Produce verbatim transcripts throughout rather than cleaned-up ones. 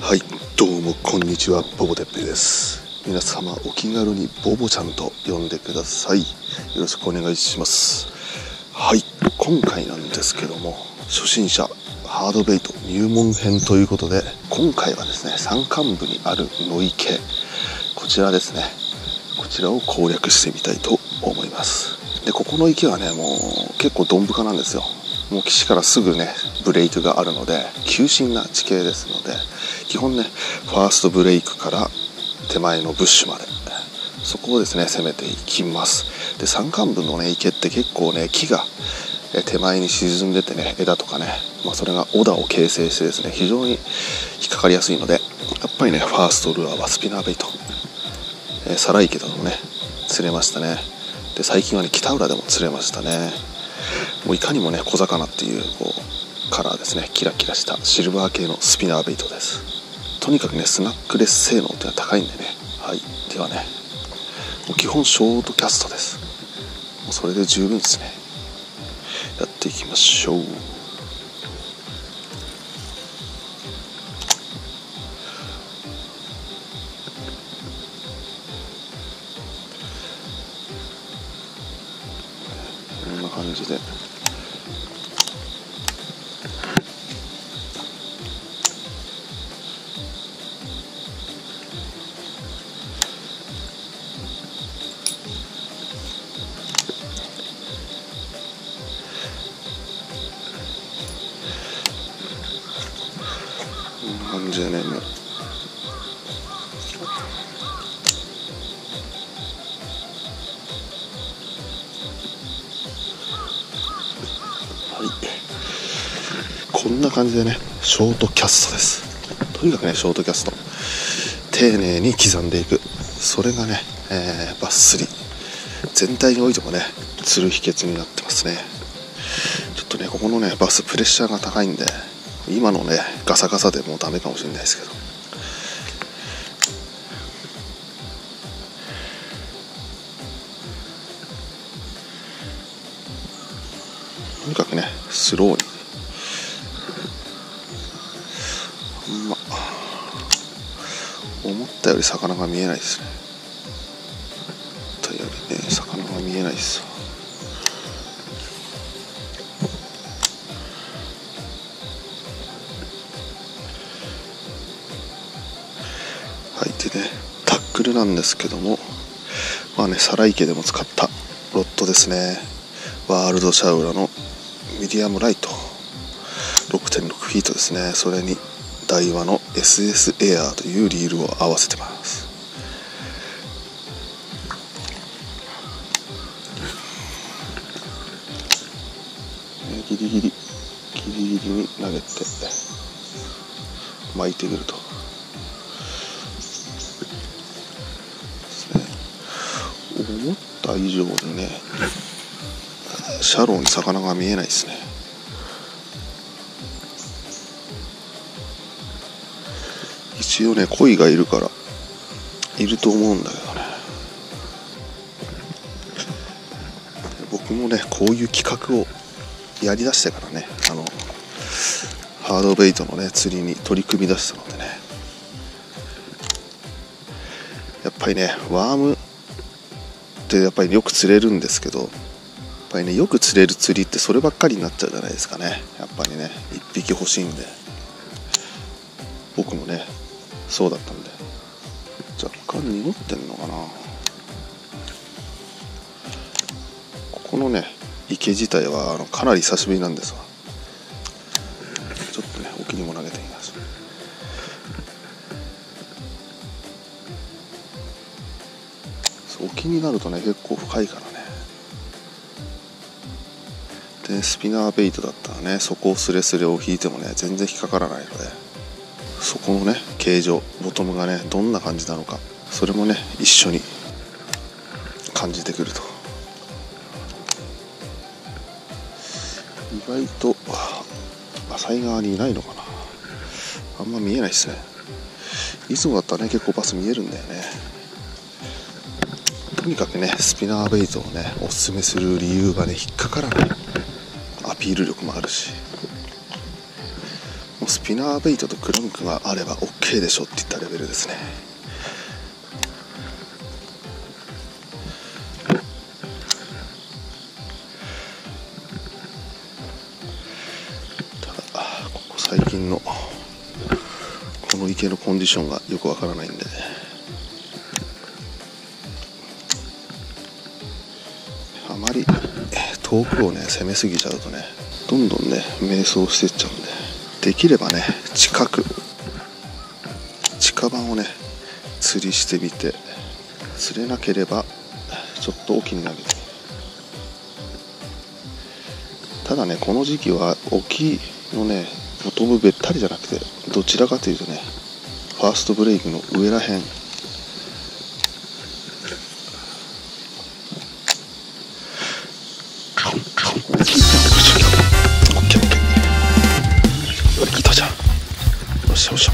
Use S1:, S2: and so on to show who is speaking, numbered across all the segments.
S1: はい、どうもこんにちは、ボボてっぺいです。皆様お気軽にボボちゃんと呼んでください。よろしくお願いします。はい、今回なんですけども、初心者ハードベイト入門編ということで、今回はですね、山間部にある野池、こちらですね、こちらを攻略してみたいと思います。で、ここの池はね、もう結構どん深なんですよ。もう岸からすぐねブレイクがあるので急峻な地形ですので、基本ねファーストブレイクから手前のブッシュまでそこをですね攻めていきます。で、山間部のね池って結構ね木が手前に沈んでてね、枝とかね、まあ、それがオダを形成してですね非常に引っかかりやすいので、やっぱりねファーストルアーはスピナーベイト、えー、サライケでもね釣れましたね。で、最近はね北浦でも釣れましたね。もういかにもね小魚っていうこうカラーですね、キラキラしたシルバー系のスピナーベイトです。とにかくねスナックレス性能っていうのは高いんでね。はい、ではねもう基本ショートキャストです。もうそれで十分ですね。やっていきましょう。こんな感じで感じでね、もうはいこんな感じでねショートキャストです。とにかくねショートキャスト丁寧に刻んでいく、それがね、えー、バス釣り全体においてもね釣る秘訣になってますね。ちょっとねここのねバスプレッシャーが高いんで、今のねガサガサでもうダメかもしれないですけど、とにかくねスローにあんま思ったより魚が見えないですね。思ったよりね魚が見えないです。はい、でねタックルなんですけども、まあねサライケでも使ったロッドですね。ワールドシャウラのミディアムライト ろくてんろく フィートですね。それにダイワの エスエス エアーというリールを合わせてます。ギリギリギリギリに投げて巻いてくると思った以上にねシャローに魚が見えないですね。一応ね鯉がいるからいると思うんだけどね。僕もねこういう企画をやりだしてからね、あのハードベイトのね釣りに取り組み出したのでね、やっぱりねワームってやっぱりよく釣れるんですけど、やっぱりねよく釣れる釣りってそればっかりになっちゃうじゃないですかね。やっぱりね一匹欲しいんで、僕もねそうだったんで若干濁ってんのかな。ここのね池自体はあのかなり久しぶりなんですわ。ちょっとね沖にも投げてみます。沖になるとね結構深いからね。でスピナーベイトだったらねそこをスレスレを引いてもね全然引っかからないので、そこのね形状ボトムがねどんな感じなのか、それもね一緒に感じてくると、意外と浅い側にいないのかな。あんま見えないですね。いつもだったらね結構バス見えるんだよね。とにかくねスピナーベイトをねおすすめする理由がね引っかからないアピール力もあるし、もうスピナーベイトとクランクがあれば OK でしょっていったレベルですね。ただここ最近のこの池のコンディションがよくわからないんで、あまり遠くをね攻めすぎちゃうとね、どんどんね迷走していっちゃうんで、できればね近く近場をね釣りしてみて、釣れなければちょっと沖に投げて、ただねこの時期は沖のねボトムべったりじゃなくて、どちらかというとねファーストブレイクの上らへん、よしよし、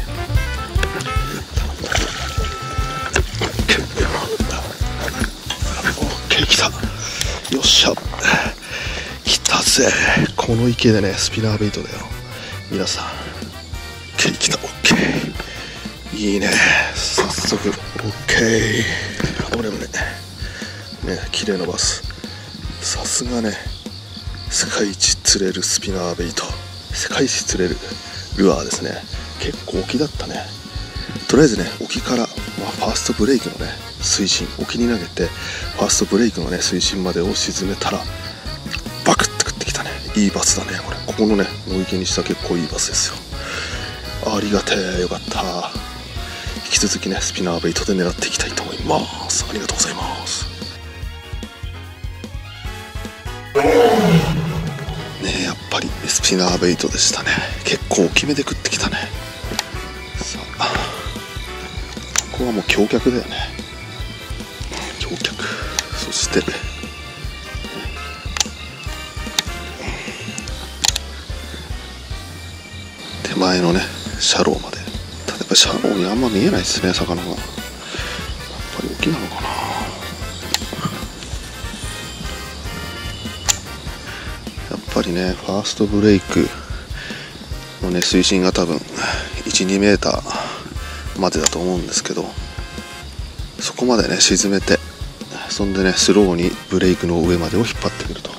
S1: 来た、よっしゃ、来たぜ。この池でねスピナーベイトだよ皆さん。来た、オッケー、いいね、早速オッケー。俺もねね綺麗なバス、さすがね世界一釣れるスピナーベイト、世界一釣れるルアーですね。結構沖だったね。とりあえずね沖から、まあ、ファーストブレイクのね水深、沖に投げてファーストブレイクのね水深までを沈めたらバクッと食ってきたね。いいバスだねこれ。ここのね野池にした結構いいバスですよ。ありがてえ、よかった。引き続きねスピナーベイトで狙っていきたいと思います。ありがとうございます。ね、やっぱりスピナーベイトでしたね。結構大きめで食ってきたね。さあここはもう橋脚だよね。橋脚、そして手前のねシャローまで。ただやっぱシャローにあんま見えないですね魚が。やっぱり大きなのかな。やっぱりねファーストブレイクのね水深が多分 いち、にメーターまでだと思うんですけど、そこまでね沈めて、そんでねスローにブレイクの上までを引っ張ってくると。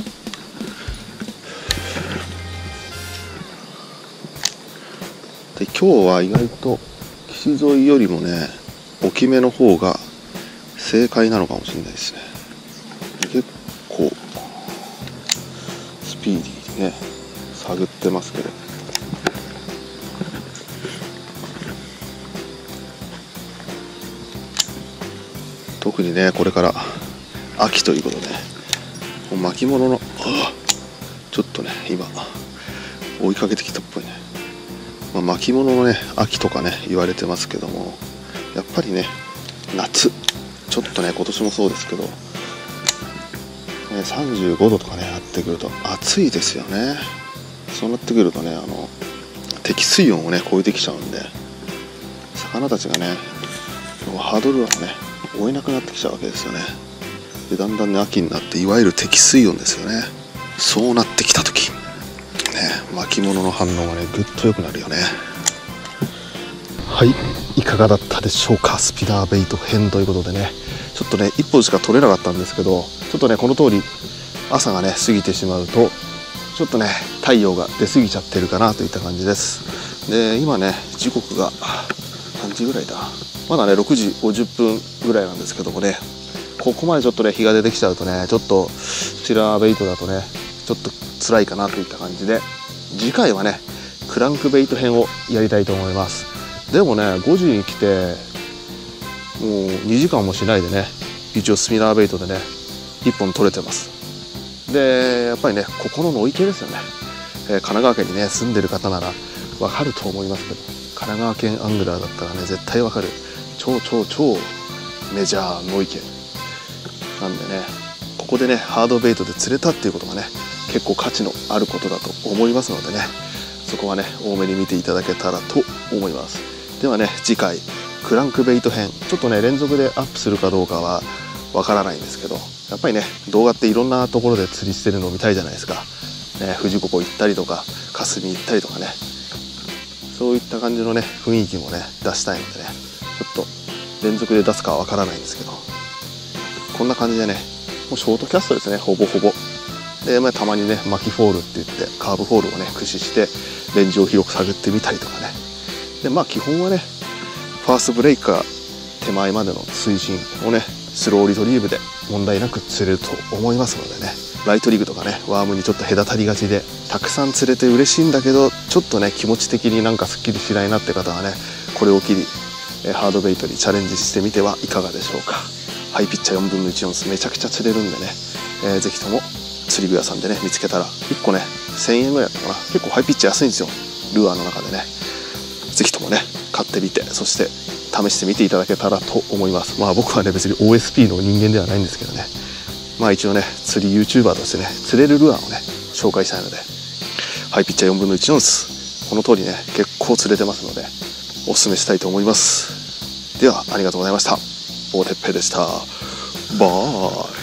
S1: で今日は意外と岸沿いよりもね大きめの方が正解なのかもしれないですね。結構スピーディーにね探ってますけど、特にねこれから秋ということで、巻物のちょっとね今追いかけてきたっぽいね、まあ、巻物のね秋とかね言われてますけども、やっぱりね夏ちょっとね今年もそうですけど、ね、さんじゅうごどとかねなってくると暑いですよね。そうなってくるとねあの適水温をね超えてきちゃうんで、魚たちがねハードルはね追えなくなってきちゃうわけですよね。でだんだんね秋になって、いわゆる適水温ですよね。そうなってきた時ね巻物の反応がねぐっと良くなるよね。はい、いかがだったでしょうか。スピナーベイト編ということでね、ちょっとねいっぽんしか取れなかったんですけど、ちょっとねこの通り朝がね過ぎてしまうとちょっとね太陽が出過ぎちゃってるかなといった感じです。で今ね時刻が何時ぐらいだ、まだねろくじごじゅっぷんぐらいなんですけどもね、ここまでちょっとね日が出てきちゃうとねちょっとスピナーベイトだとねちょっと辛いかなといった感じで、次回はねクランクベイト編をやりたいと思います。でもねごじに来てもうにじかんもしないでね一応スピナーベイトでねいっぽん取れてます。でやっぱりねここの野池ですよね、えー、神奈川県にね住んでる方ならわかると思いますけど、神奈川県アングラーだったらね絶対わかる超超超メジャー野池なんでね、ここでねハードベイトで釣れたっていうことがね結構価値のあることだと思いますのでね、そこはね多めに見ていただけたらと思います。ではね次回クランクベイト編、ちょっとね連続でアップするかどうかはわからないんですけど、やっぱりね動画っていろんなところで釣りしてるのを見たいじゃないですか、ね、富士五湖行ったりとか霞行ったりとかね、 そういった感じのね雰囲気もね出したいのでね、ちょっと連続で出すかはわからないんですけど、こんな感じでね、もうショートキャストですね、ほぼほぼで、まあ、たまにね巻きフォールって言ってカーブフォールをね駆使してレンジを広く探ってみたりとかね。でまあ基本はねファーストブレイカー手前までの推進をねスローリトリーブで問題なく釣れると思いますのでね、ライトリグとかねワームにちょっと隔たりがちでたくさん釣れて嬉しいんだけど、ちょっとね気持ち的になんかすっきりしないなって方はね、これを機にえハードベイトにチャレンジしてみてはいかがでしょうか。ハイピッチャーよんぶんのいちオンスめちゃくちゃ釣れるんでね、えー、ぜひとも釣り具屋さんでね見つけたらいっこねせんえんぐらいだったかな、結構ハイピッチャー安いんですよ、ルアーの中でね。ぜひともね買ってみて、そして試してみていただけたらと思います。まあ僕はね別に オーエスピー の人間ではないんですけどね、まあ一応ね釣り YouTuber としてね釣れるルアーをね紹介したいので、ハイピッチャーよんぶんのいちオンスこの通りね結構釣れてますのでおすすめしたいと思います。ではありがとうございました。大鉄平でした。バイ。